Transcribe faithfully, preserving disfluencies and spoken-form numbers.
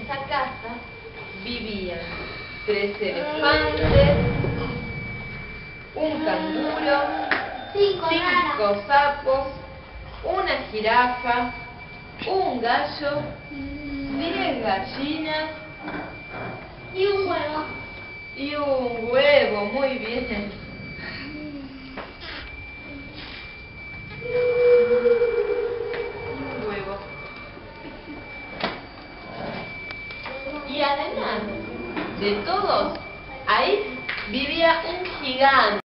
esa casa vivían tres elefantes, un canguro, Cinco, cinco sapos, una jirafa, un gallo, diez gallinas y un huevo. y un huevo. Muy bien. Un huevo. Y además de todos, ahí vivía un gigante.